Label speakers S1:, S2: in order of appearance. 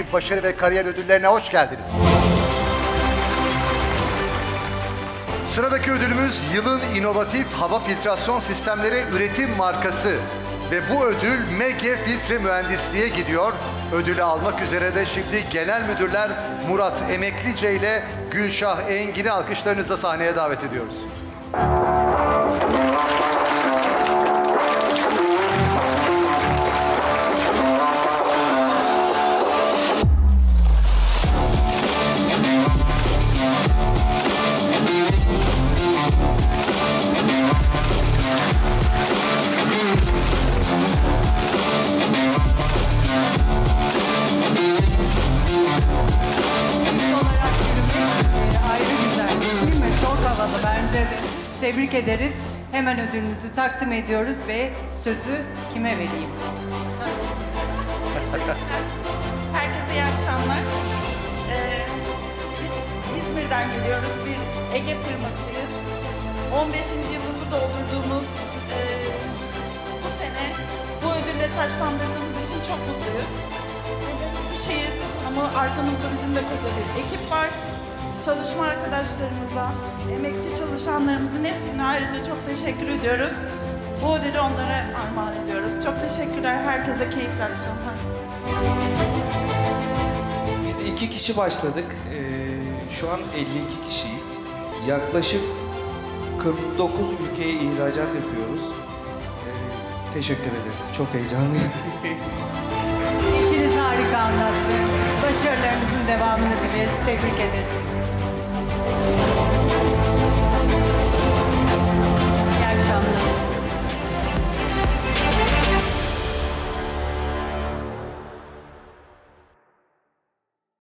S1: mesleki başarı ve kariyer ödüllerine hoş geldiniz. Sıradaki ödülümüz yılın inovatif hava filtrasyon sistemleri üretim markası. Ve bu ödül MG Filtre Mühendisliğe gidiyor. Ödülü almak üzere de şimdi Genel Müdürler Murat Emeklice ile Gülşah Engin'i alkışlarınızla sahneye davet ediyoruz.
S2: Bence de. Tebrik ederiz. Hemen ödülünüzü takdim ediyoruz ve sözü kime vereyim?
S3: Herkese iyi akşamlar. Biz İzmir'den geliyoruz. Bir Ege firmasıyız. 15. yılını doldurduğumuz bu sene bu ödülle taçlandırdığımız için çok mutluyuz. Bir kişiyiz ama arkamızda bizim de koca bir ekip var. Çalışma arkadaşlarımıza, emekçi çalışanlarımızın hepsine ayrıca çok teşekkür ediyoruz. Bu ödülü onlara armağan ediyoruz. Çok teşekkürler. Herkese keyifli akşamlar.
S4: Biz 2 kişi başladık. Şu an 52 kişiyiz. Yaklaşık 49 ülkeye ihracat yapıyoruz. Teşekkür ederiz. Çok heyecanlıyım.
S2: İşiniz harika anlattı. Başarılarınızın devamını dileriz. Tebrik ederiz.